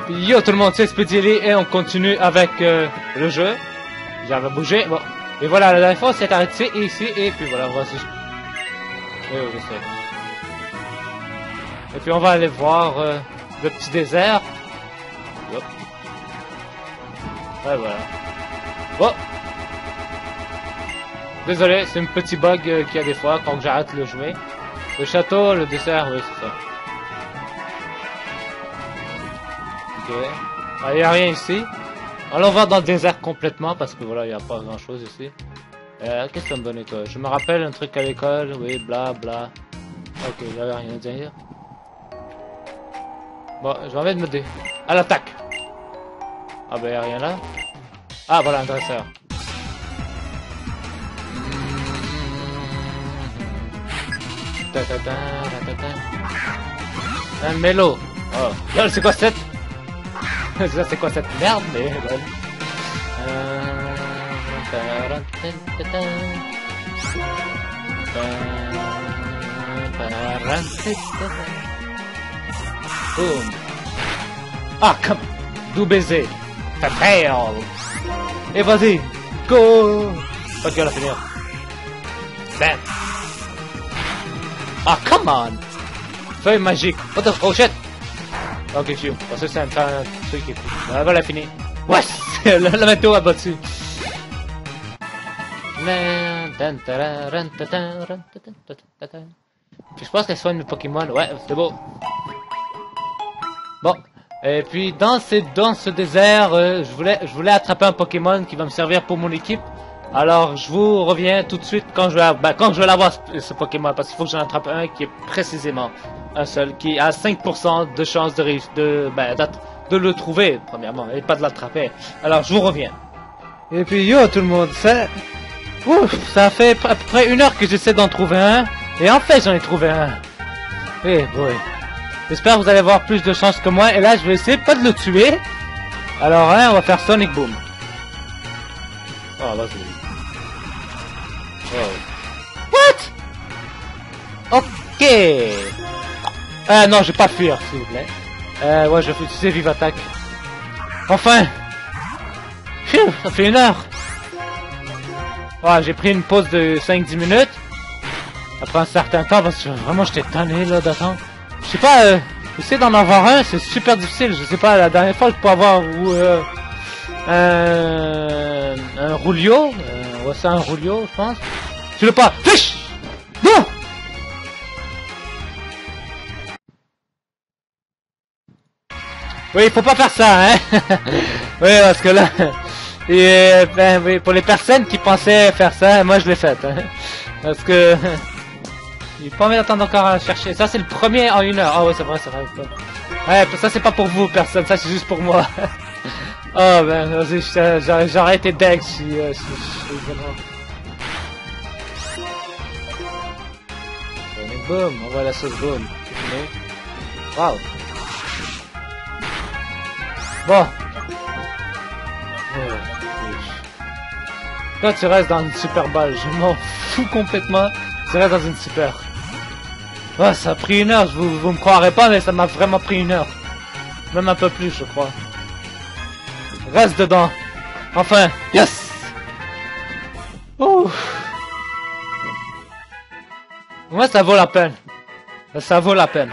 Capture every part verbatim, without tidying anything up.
Yo tout le monde, c'est Speedy et on continue avec euh, le jeu. J'avais bougé, bon. Et voilà, la dernière fois on s'est arrêté ici et puis voilà, voici. Oui, oui, je sais. Et puis on va aller voir euh, le petit désert. Hop. Ouais, voilà. Bon. Désolé, c'est un petit bug euh, qu'il y a des fois quand j'arrête de le jouer. Le château, le désert, oui, c'est ça. Ok. Il n'y a rien ici. Allons voir dans le désert complètement parce que voilà, il n'y a pas grand chose ici. Euh, Qu'est-ce que ça me donne toi? Je me rappelle un truc à l'école, oui, bla bla. Ok, il n'y avait rien à dire. Bon, j'ai envie de me dé... À l'attaque! Ah bah y'a rien là. Ah voilà un dresseur. Un mélo. Oh. Là c'est quoi cette... Ça c'est quoi cette merde mais... Boom. Ah comme... D'où baiser. Fail. Et vas-y. Go. Ok on va finir. Bam. Ah come on. Feuille magique. What the... Oh shit. Ok, chiou. Oh, ça, c'est un, un truc qui est cool. Ah, voilà, fini. Ouais, le, le bateau a battu. Puis je pense qu'elle soigne mes Pokémon. Ouais, c'est beau. Bon. Et puis, dans, ces, dans ce désert, euh, je, voulais, je voulais attraper un Pokémon qui va me servir pour mon équipe. Alors, je vous reviens tout de suite quand je vais, ben, quand je vais l'avoir, ce, ce Pokémon. Parce qu'il faut que j'en attrape un qui est précisément un seul, qui a cinq pour cent de chance de, de, ben, de le trouver, premièrement, et pas de l'attraper. Alors, je vous reviens. Et puis, yo, tout le monde, ça... Ouf, ça fait à peu près une heure que j'essaie d'en trouver un. Et en fait, j'en ai trouvé un. Eh, boy. J'espère que vous allez avoir plus de chance que moi. Et là, je vais essayer pas de le tuer. Alors, hein, on va faire Sonic Boom. Oh, vas-y. Oh. What? Ok. Euh, non, je vais pas fuir, s'il vous plaît. Euh, ouais, je vais utiliser Vive Attaque. Enfin. Phew, ça fait une heure. Ouais, j'ai pris une pause de cinq dix minutes. Après un certain temps, parce que vraiment, j'étais tanné, là, d'attendre. Je sais pas, euh, essayer d'en avoir un, c'est super difficile. Je sais pas, la dernière fois, je peux avoir, euh, un, un Roulio. Euh, ouais, c'est un Roulio, je pense. Tu veux pas? Fiche! Non! Oui, il faut pas faire ça, hein. Oui, parce que là... Et, ben, oui, pour les personnes qui pensaient faire ça, moi je l'ai fait, hein. Parce que... Il faut pas d'attendre encore à chercher. Ça, c'est le premier en une heure. Ah ouais, c'est vrai, c'est vrai. Ouais, ça, c'est pas pour vous, personne. Ça, c'est juste pour moi. Oh, ben, vas-y, j'aurais été deg si... Euh, si, si, si boum, on voit la sauce boum. Wow. Bon. Toi, tu restes dans une super balle. Je m'en fous complètement. Tu restes dans une super. Oh, ça a pris une heure. Vous, vous me croirez pas, mais ça m'a vraiment pris une heure. Même un peu plus, je crois. Reste dedans. Enfin. Yes. Ouh. Moi, ça vaut la peine. Ça vaut la peine.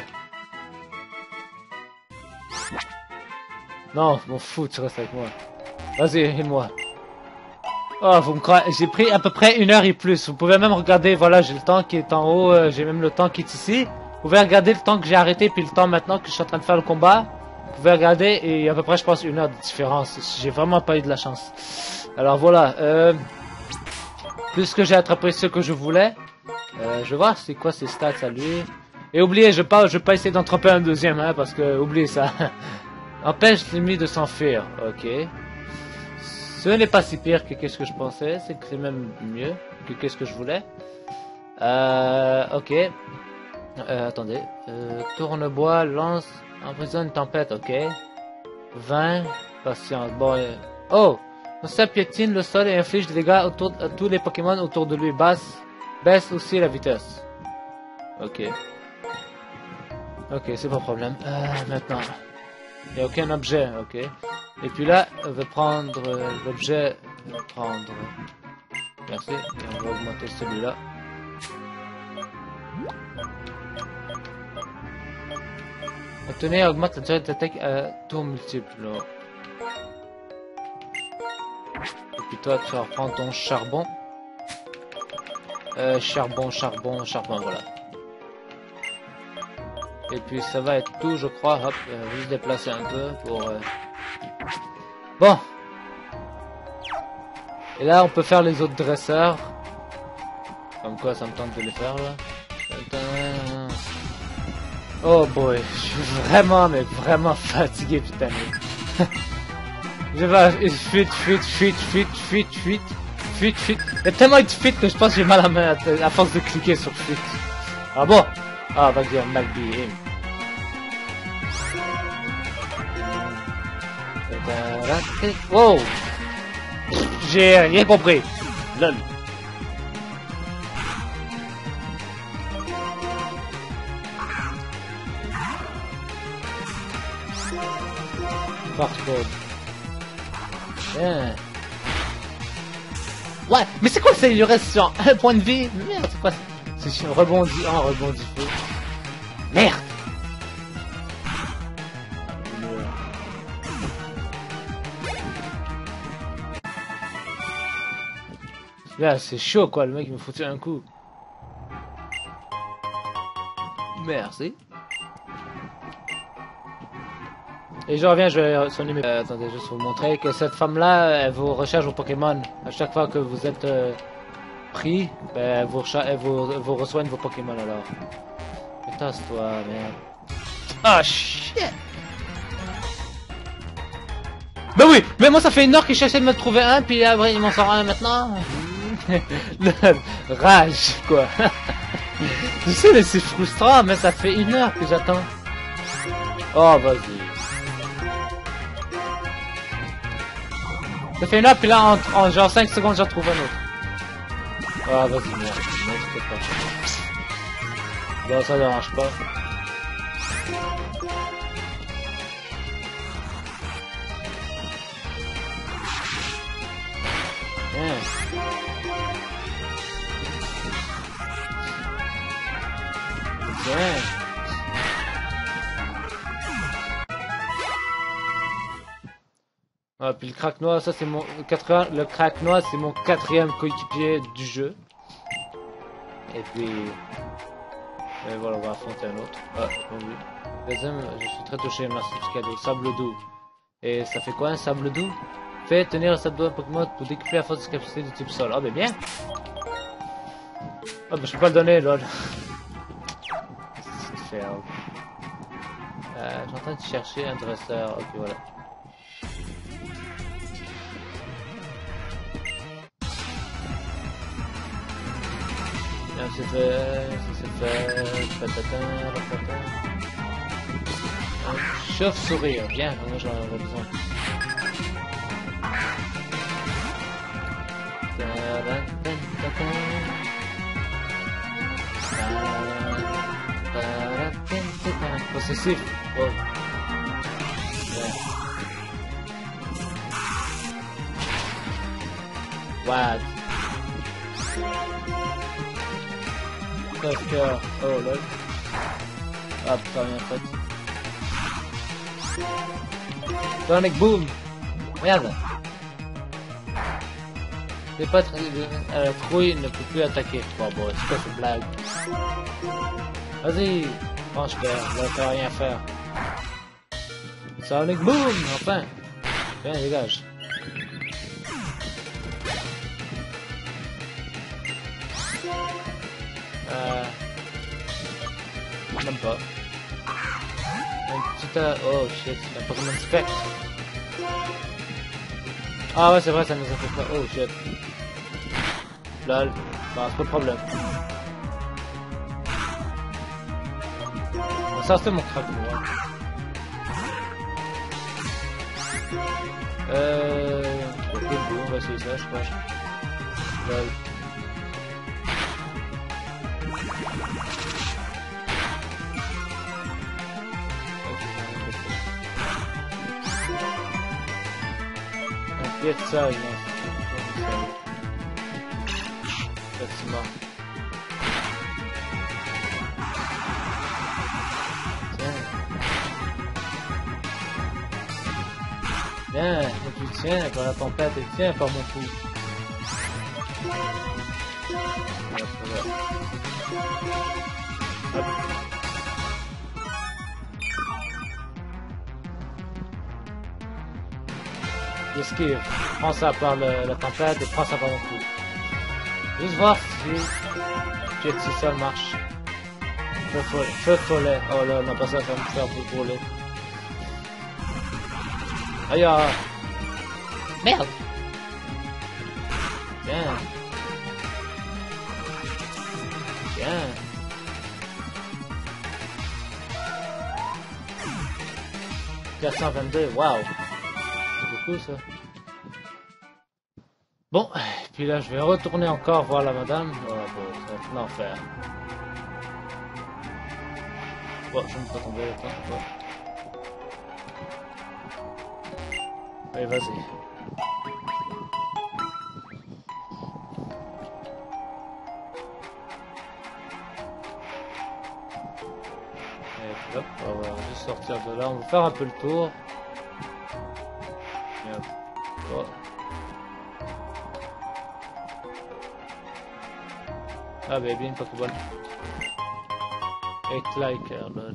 Non, je m'en fous, tu restes avec moi. Vas-y, aide-moi. Oh, vous me croyez, j'ai pris à peu près une heure et plus. Vous pouvez même regarder, voilà, j'ai le temps qui est en haut, euh, j'ai même le temps qui est ici. Vous pouvez regarder le temps que j'ai arrêté, puis le temps maintenant que je suis en train de faire le combat. Vous pouvez regarder, et à peu près, je pense, une heure de différence. J'ai vraiment pas eu de la chance. Alors voilà, euh... puisque j'ai attrapé ce que je voulais, euh, je vais voir c'est quoi ses stats à lui. Et oubliez, je vais pas, je vais pas essayer d'en tromper un deuxième, hein, parce que, oubliez ça. Empêche l'ennemi de s'enfuir, ok. Ce n'est pas si pire que qu'est-ce que je pensais, c'est que c'est même mieux que qu'est-ce que je voulais. Euh, ok. Euh, attendez. Euh, tourne-bois, lance, emprisonne une tempête, ok. vingt, patience. Bon, euh... oh! Ça piétine le sol et inflige des dégâts autour, à tous les Pokémon autour de lui. Basse, baisse aussi la vitesse. Ok. Ok, c'est pas problème. Euh, maintenant. Il n'y a aucun objet, ok. Et puis là, on va prendre euh, l'objet, on va prendre... Merci, et on va augmenter celui-là. Obtenir augmente la durée d'attaque à tour multiple. Là. Et puis toi, tu vas reprendre ton charbon. Euh, charbon, charbon, charbon, voilà. Et puis ça va être tout, je crois. Hop, euh, je vais se déplacer un peu pour... Euh... Bon. Et là, on peut faire les autres dresseurs. Comme quoi, ça me tente de les faire, là. Oh boy, je suis vraiment, mais vraiment fatigué, putain. Je vais... Fuite, fuite, fuite, fuite, fuite, fuite, fuite, fuite. Il y a tellement de fuite que je pense que j'ai mal à la main à force de cliquer sur fuite. Ah bon? Ah, vas-y, on mal bien. Wow! J'ai rien compris. Lol. Force code. Yeah. Ouais, mais c'est quoi ça? Il lui reste sur un point de vie? Merde, c'est quoi ça? C'est sur rebondi un, rebondi feu. Merde! Là, c'est chaud quoi, le mec il me foutait un coup. Merci. Et je reviens, je vais sonner mes... Euh, attendez, juste vous montrer que cette femme-là, elle vous recherche vos Pokémon. À chaque fois que vous êtes euh, pris, ben, elle vous, elle vous, elle vous reçoigne vos Pokémon alors. Tasse-toi, merde. Ah, shit! Ben oui, mais moi ça fait une heure que j'essaie de me trouver un, puis après il m'en sort un maintenant. Rage, quoi. Je sais, mais c'est frustrant, mais ça fait une heure que j'attends. Oh, vas-y. Ça fait une heure, puis là, en, en genre cinq secondes, j'en trouve un autre. Ah, vas-y, merde. Non, c'est pas. Bon, ça dérange pas. Yeah. Yeah. Ah, puis le crack noir, ça c'est mon quatre le crack noir, c'est mon quatrième coéquipier du jeu. Et puis, et voilà, on va affronter un autre. Ah, oui. Deuxième, je suis très touché, merci du cadeau. Sable doux. Et ça fait quoi un sable doux? Fait tenir un sable doux à Pokémon pour décupler la force de capacité du type sol. Ah, ben bien. Ah, ben je peux pas le donner, lol. C'est euh, je suis en train de chercher un dresseur. Ok, voilà. C'est fait, c'est fait, patatin, patatin. Un chauve-souris, bien, moi j'en aurais besoin. Possessif, oh. What? Cœur. Oh lol. Ah putain, rien fait. Sonic Boom. Merde. C'est pas très... Euh, la trouille ne peut plus attaquer. Bon bon, c'est quoi cette blague? Vas-y. Franche père, je vais faire rien faire. Sonic Boom. Enfin. Viens, dégage. Euh... Même pas. Un petit... Euh... Oh shit, un Pokémon Spectre. Ah ouais, c'est vrai, ça nous a fait peur. Oh shit. Lol. Bon, c'est pas de problème. Bon, ça c'est mon crack, moi. Euh... On va essayer ça, je crois. Lol. Get ça, non. Bâtiment. Tiens. Tiens, et puis tiens, par la tempête, et tiens, par mon coup. Hop. Esquive. Prends ça par le, la tempête et prends ça par mon coup. Juste voir si... Check si ça marche. Feu follet. Feu follet. Oh là, non pas ça, ça va me faire brûler. Aïe ah. Merde. Tiens. Tiens. quatre cent vingt-deux, waouh. C'est beaucoup ça. Bon, puis là je vais retourner encore voir la madame. Oh bon, ça va être l'enfer. Bon, je ne peux pas tomber, attends, ouais. Allez, vas-y. Hop, on va juste sortir de là, on va faire un peu le tour. Et hop. Oh. Ah bah bien une Pokéball. Et Clyker, lol.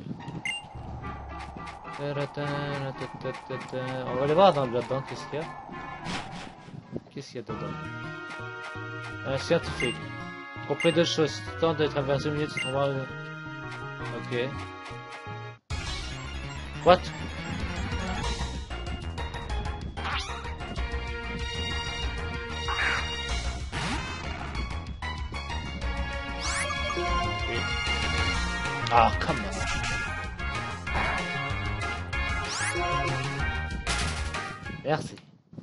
On va aller voir dans là-dedans qu'est-ce qu'il y a. Qu'est-ce qu'il y a dedans? Un scientifique. Complet de choses. Temps de traverser au milieu de ce endroit. Ok. What? Ah, come on. Merci.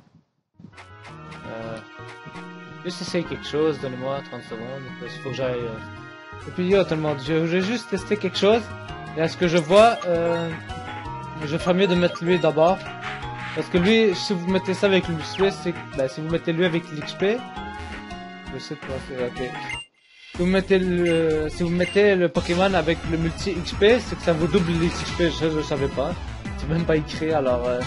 Euh, juste essayer quelque chose, donnez-moi trente secondes, il faut que j'aille... Euh... Et puis yo tout le monde, je vais juste tester quelque chose, et à ce que je vois, euh, je ferais mieux de mettre lui d'abord. Parce que lui, si vous mettez ça avec l'X P, c'est... Ben, si vous mettez lui avec l'X P... Je sais pas, c'est... Ok. Si vous mettez le, si vous mettez le Pokémon avec le multi X P, c'est que ça vous double les X P, je ne savais pas. C'est même pas écrit, alors... Euh...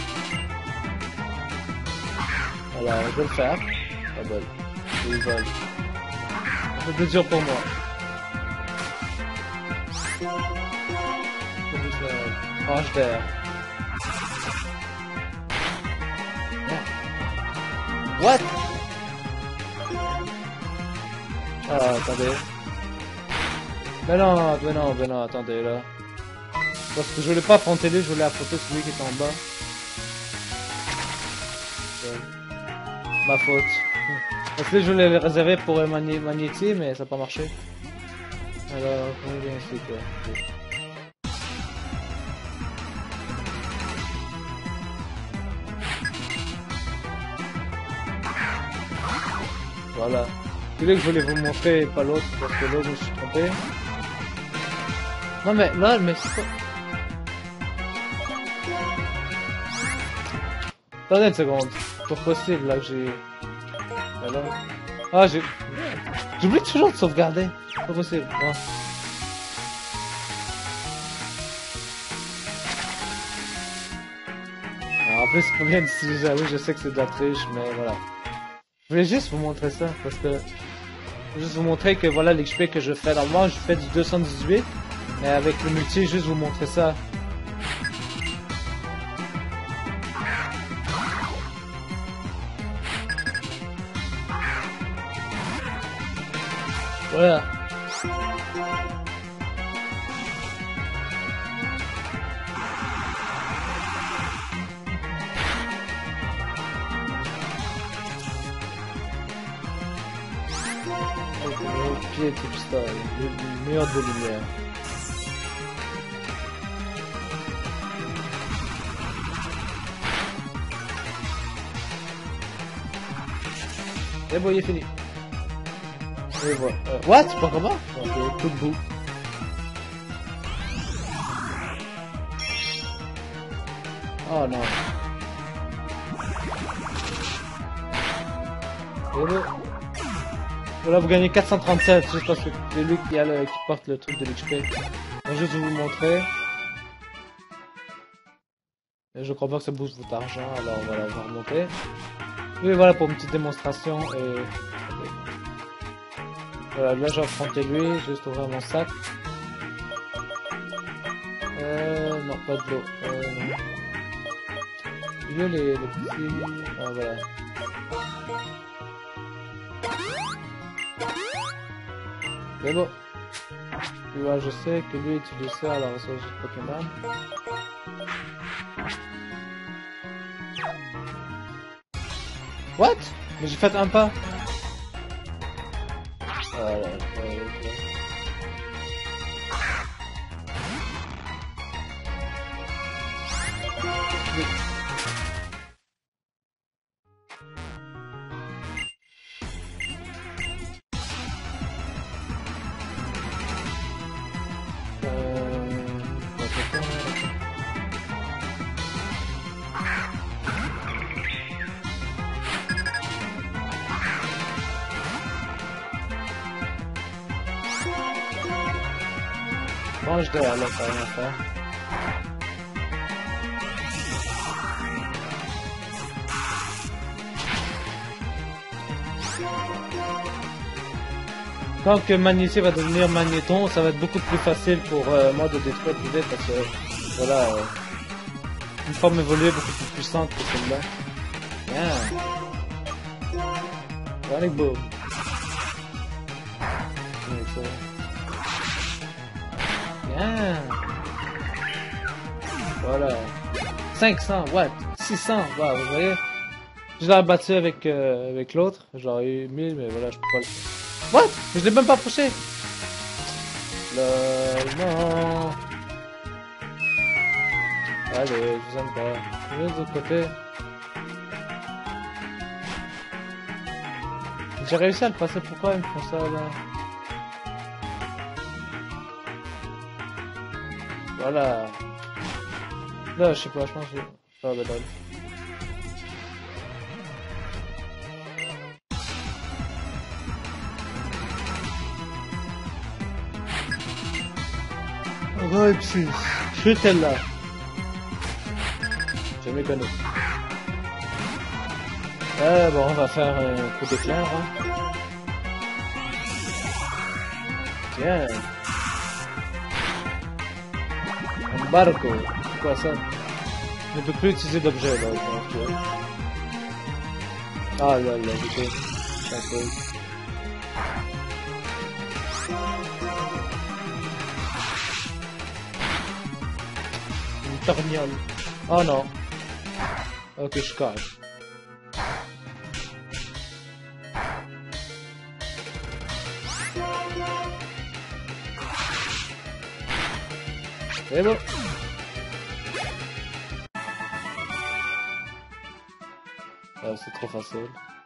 Alors, je vais le faire. Ah bon, ils veulent. C'est plus dur pour moi. Franche d'air. What? Ah, attendez. Mais non, mais non, mais non, attendez là. Parce que je voulais pas affronter lui, je voulais affronter celui qui est en bas. Ouais. Ma faute. Parce que je voulais le réserver pour Magné Magnéti, mais ça n'a pas marché. Alors, on est bien ici quoi. Okay. Voilà. Celui que je voulais vous montrer, pas l'autre, parce que l'autre je me suis trompé. Non mais, là, mais c'est pas... Attendez une seconde. C'est pas possible là que j'ai... Alors... Ah j'ai... J'oublie toujours de sauvegarder. C'est pas possible. Non. Alors, en plus c'est pas bien d'utiliser, oui je sais que c'est de la triche, mais voilà. Je voulais juste vous montrer ça, parce que... Je voulais juste vous montrer que voilà l'X P que je fais. Normalement je fais du deux cent dix-huit, mais avec le multi, juste vous montrer ça. Voilà. Pied type style, le mur de lumière. Et bon, il est fini. Et voilà. Euh, what? C'est pas comment? Ok, tout bout. Oh non. Hello. Voilà, vous gagnez quatre cent trente-sept, juste parce que c'est lui qui, a le, qui porte le truc de l'X P. Je vais juste vous montrer. Et je crois pas que ça booste votre argent, alors voilà, on va remonter. Et voilà pour une petite démonstration. Et... Voilà, là j'ai affronté lui, juste ouvrir mon sac. Euh, non, pas de l'eau. Euh, non. Il y a les, les petits... Ah, voilà. Mais bon. Tu vois, je sais que lui utilise ça à la ressource de Pokémon. What? Mais j'ai fait un pas. Voilà, voilà, voilà. Mange derrière là, ça va rien faire. Tant que Magnésie va devenir Magnéton, ça va être beaucoup plus facile pour euh, moi de détruire plus vite parce que voilà, euh, une forme évoluée beaucoup plus puissante que celle-là. Bien. Running Boom. Bien. Voilà. cinq cents watts, six cents, wow, vous voyez. Je l'ai battu avec, euh, avec l'autre, j'aurais eu mille, mais voilà, je peux pas le faire. What? Je l'ai même pas poussé. Le... Non. Allez, je vous aime pas. Je vais de l'autre côté. J'ai réussi à le passer, pourquoi ils me font ça là? Voilà. Là, je sais pas, je pense que... Ah, bah, là. Ouais, puis... Je suis là. Je me connais. Ah, bon, on va faire un coup d'éclair, hein. Tiens. Embargo. C'est quoi ça? Je ne peux plus utiliser d'objet, là. Donc, ah, là, là, j'étais... Okay. Une torgnole. Oh non. Ok, je cache. C'est bon. Ah, c'est trop facile.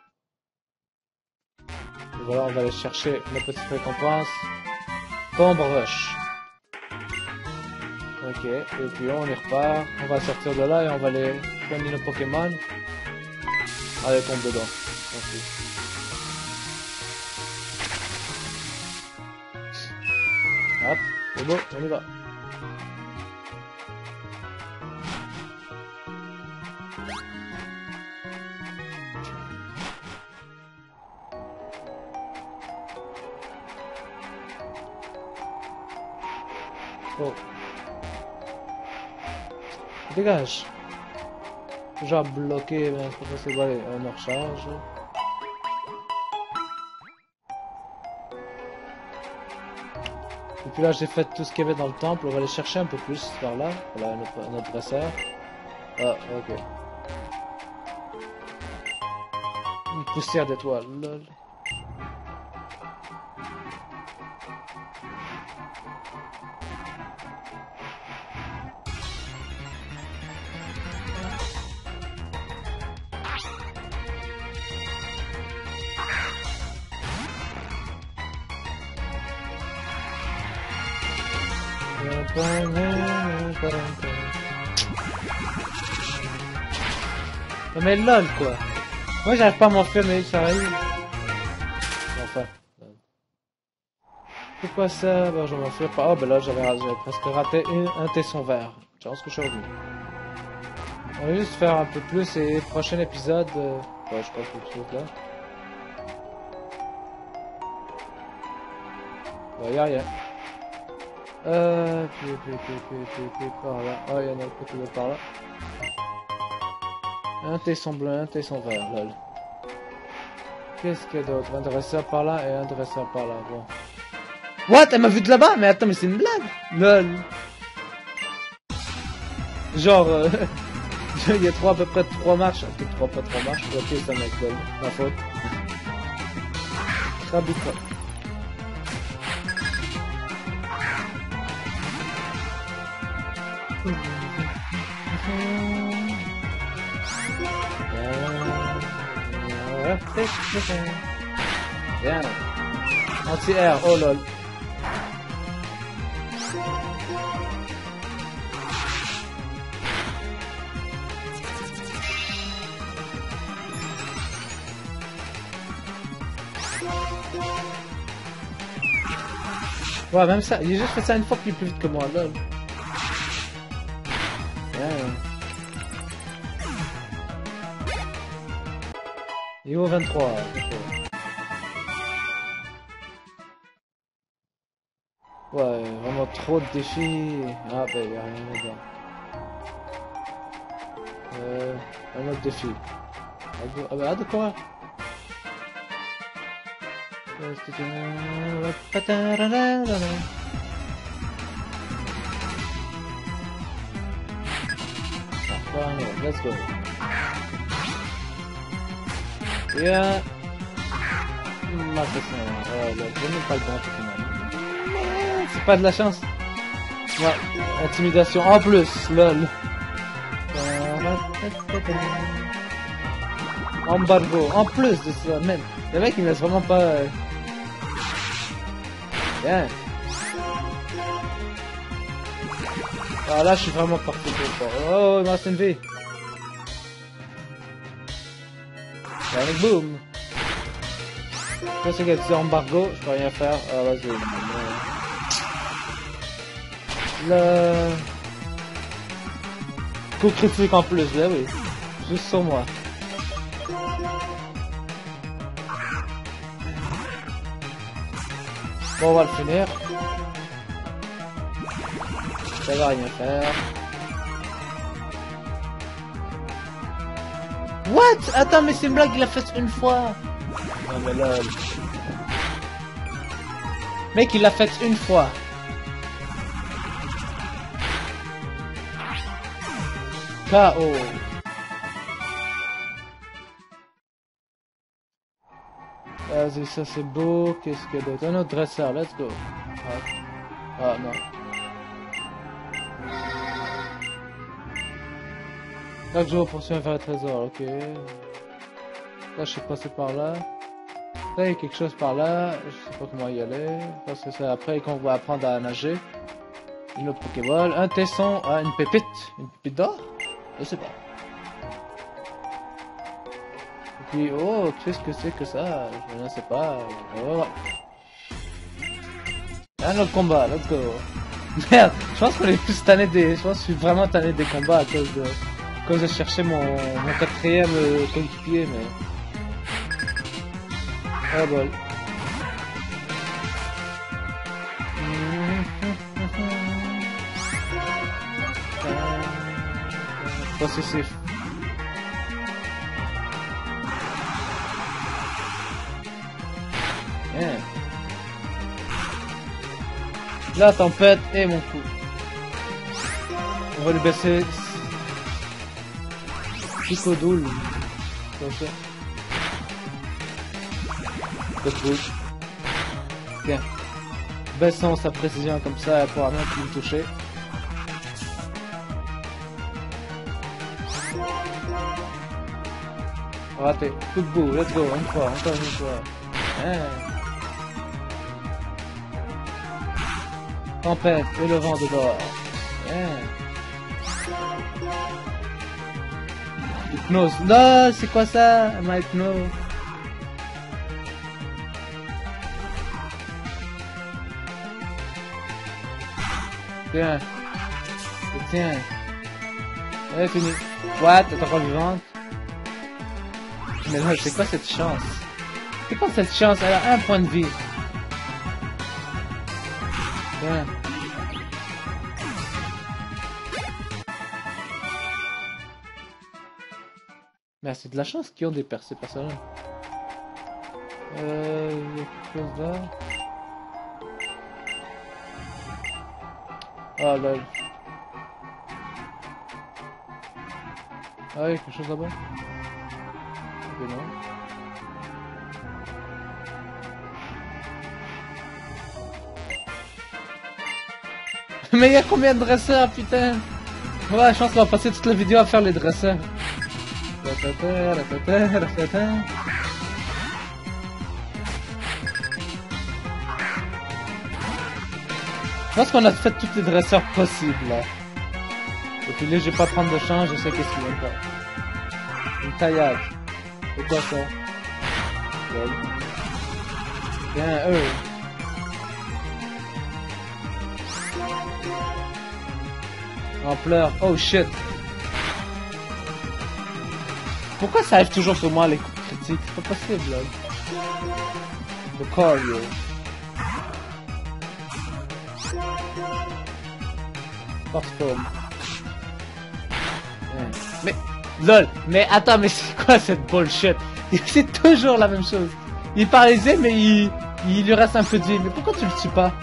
Et voilà, on va aller chercher la petite récompense. Tombe Rush. Ok, et puis on y repart. On va sortir de là et on va aller soigner nos Pokémon. Allez, tombe dedans. Merci. Hop, c'est bon, on y va. Oh. Dégage. Genre bloqué, mais c'est pas possible. Allez, on recharge. Et puis là, j'ai fait tout ce qu'il y avait dans le temple. On va aller chercher un peu plus par là. Voilà, notre, notre dresseur. Ah, ok. Une poussière d'étoiles, lol. Mais lol quoi. Moi j'arrive pas à m'enfuir mais ça arrive. C'est quoi ça? Bah, je m'en fais pas. Oh, ben là, j'avais presque raté une, un tesson vert. Chance que je suis revenu. On va juste faire un peu plus et prochain épisode. Euh... Ouais, je crois quelque chose là. Bah, y'a rien. Euh. Puis, puis, puis, puis, puis, puis, par là. Ah, oh, y'en a un côté de par là. Un tesson bleu, un tesson vert, lol. Qu'est-ce qu'il y a d'autre? Un dresseur par là et un dresseur par là. Bon. What? Elle m'a vu de là-bas? Mais attends, mais c'est une blague! Lol. Genre, euh, il y a trois, à peu près trois marches. Ok, trois, pas trois marches. Ok, ça mec, lol. Ma faute. Rabika. Bien. Anti-air, oh lol. Ouais, même ça, il a juste fait ça une fois qu'il est plus vite que moi, lol. Bien. Niveau vingt-trois. Ouais, vraiment trop de défis. Ah bah y'a rien dedans. Euh, un autre défi. Ah bah, ah de quoi? Ah, let's go. Yeah. Ma question. Euh, je n'ai pas le bon final. C'est pas de la chance. Ouais. Intimidation en plus, lol. Embargo, en plus de ça, même. Le mec il me laisse vraiment pas. Euh... Bien. Ah là je suis vraiment parti pour ça. Oh, il me reste une vie. Allez, boum. Ça c'est que tu embargo, je peux rien faire. Ah vas-y. Le coup critique en plus, là oui. Juste sur moi. Bon, on va le finir. Ça va rien faire. What? Attends, mais c'est une blague, il l'a fait une fois. Non mais là... Mec, il l'a fait une fois. K O. Vas-y, ça c'est beau. Qu'est-ce qu'il y a d'autre? Un autre dresseur, let's go. Ah, ah non. Chaque jour poursuit vers le trésor, ok. Là je suis passé par là. Là il y a quelque chose par là, je sais pas comment y aller. Parce que c'est après qu'on va apprendre à nager. Une autre Pokéball, un tesson, ah, une pépite. Une pépite d'or? Je sais pas. Et puis, oh, qu'est-ce que c'est que ça? Je ne sais pas. Oh. Un autre combat, let's go. Merde, je pense qu'on est plus tanné des... Je pense que je suis vraiment tanné des combats à cause de... À cause de chercher mon, mon quatrième euh, coéquipier, mais... Ah bol. Possessif. Yeah. La tempête et mon coup. On va lui baisser... Picodoule. Ok. Picodoule. Bien. Baissons sa précision comme ça, elle pourra même plus me toucher. Raté. Coup de bout, let's go, une fois, encore une fois. Hein. Tempête et le vent de dehors. Hein. Hypnose. Non, c'est quoi ça? Ma hypnose. Tiens. Tiens. Elle est finie. What? T'es encore vivante? Mais là, c'est quoi cette chance? C'est quoi cette chance? Elle a un point de vie. Tiens. Mais c'est de la chance qu'ils ont des percées personnelles. Euh... Il y a quelque chose là. Ah là. Ah, il y a quelque chose là-bas. Ok, non. Mais il y a combien de dresseurs, putain? Ouais, je pense qu'on va passer toute la vidéo à faire les dresseurs. Je pense qu'on a fait tous les dresseurs possibles là. Et puis là, je vais pas prendre de chance, je sais qu'est-ce qu'il y a encore. Une taillade. C'est quoi ça? Bien, eux. Ampleur. Oh shit. Pourquoi ça arrive toujours sur moi les coups de critique? C'est pas possible là. Le corps, yo. Force-pomme. Mais, lol, mais attends, mais c'est quoi cette bullshit? C'est toujours la même chose. Il est paralysé, mais il, il lui reste un peu de vie. Mais pourquoi tu le tues pas?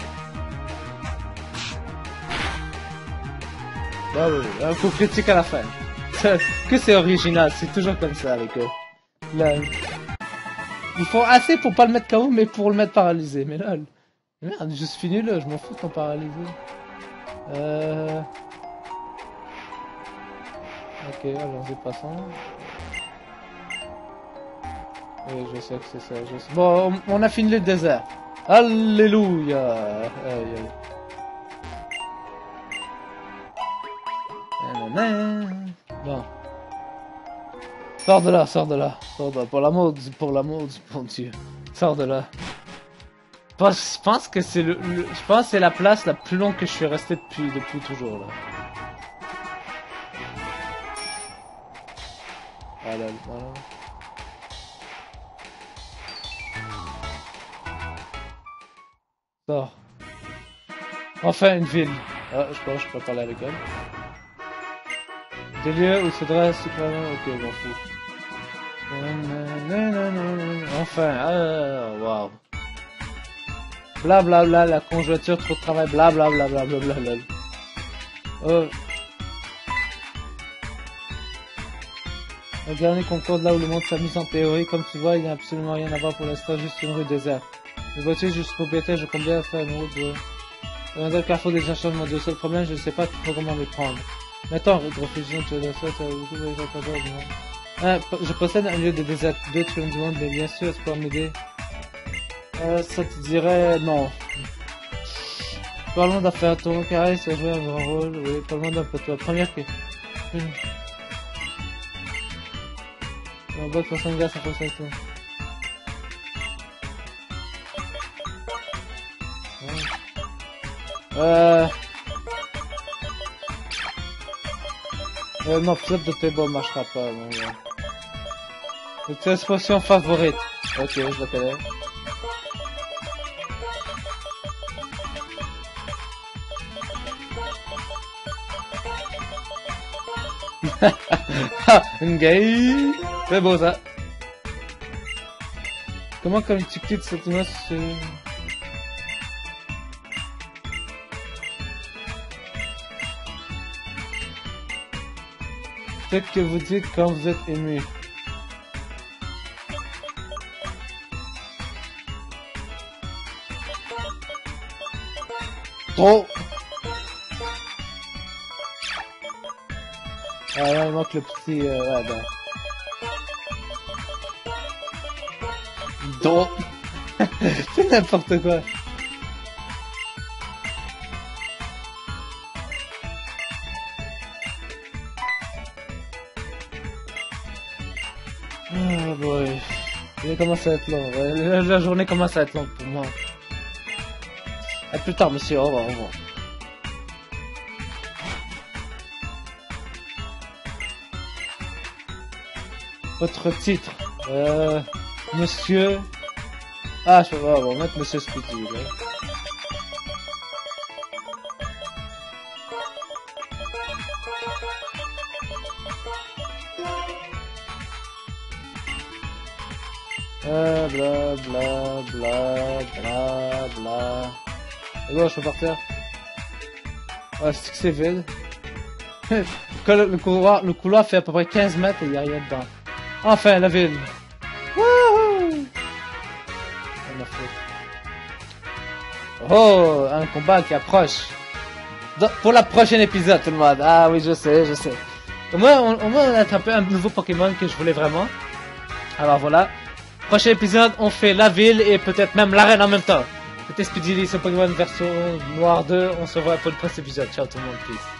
Ah oui, un coup critique à la fin. Que c'est original, c'est toujours comme ça avec eux. Là, ils font assez pour pas le mettre K O, mais pour le mettre paralysé. Mais là, merde, juste fini là, je m'en fous de ton paralysé. Euh... Ok, allons-y, passons. Oui, je sais que c'est ça. Je sais. Bon, on a fini le désert. Alléluia. Aïe, aïe. Bon. Sors de là, sors de là. Sors de là. Pour l'amour du, pour l'amour du bon Dieu. Sors de là. Je pense que c'est le, le, je pense que c'est la place la plus longue que je suis resté depuis, depuis toujours là. Voilà, voilà. Sors. Enfin une ville. Ah, je pense que je peux parler avec elle. Des lieux où il faudra supprimer. Ok, je m'en fous. Enfin, ah, waouh. Blablabla, bla, bla, la conjoncture, trop de travail, blablabla, blablabla. Bla, bla, bla. Oh. Le dernier concours là où le monde s'amuse en théorie, comme tu vois, il n'y a absolument rien à voir pour l'instant, juste une rue déserte. Les voitures juste propriétaires, je compte bien faire une route de... Dans le carrefour des changements de seul problème, je ne sais pas trop comment les prendre. Maintenant, réfléchissons, tu as ça, tu as ah, je possède un lieu de désert, deux triomphes du monde, mais bien sûr, tu peux m'aider. Euh, ça te dirait non. Parlons d'affaires, ton carré, ça joue un grand rôle, oui, parlons d'un peu toi. Première question. En bas de façon de gaz, ça passe avec toi. Euh... Euh, non, flip de tes bombes marchera pas, non, ouais. C'est une expression favorite. Ok, je la connais. Gay. C'est beau ça. Comment comme tu quittes cette noce sur... Peut-être que vous dites quand vous êtes ému. Trop. Ah là, il manque le petit... Euh, ah ben. Trop. C'est n'importe quoi. Oh boy. Il commence à être long. La, la journée commence à être longue pour moi. A plus tard, monsieur. Au revoir, au revoir. votre titre. Euh, monsieur... Ah, je peux voir, on va mettre Monsieur Speedy, là. Euh, bla bla bla bla bla. Et bon, je peux partir. Ouais, c'est que c'est vide. le, le, couloir, le couloir fait à peu près quinze mètres et il n'y a rien dedans. Enfin, la ville. Wouhou! Oh, un combat qui approche. Donc, pour la prochaine épisode, tout le monde. Ah oui, je sais, je sais. Au moins, on, au moins, on a attrapé un nouveau Pokémon que je voulais vraiment. Alors voilà. Prochain épisode, on fait la ville et peut-être même l'arène en même temps. C'était Speedy, c'est Pokémon version Noir deux. On se revoit pour le prochain épisode. Ciao tout le monde, peace.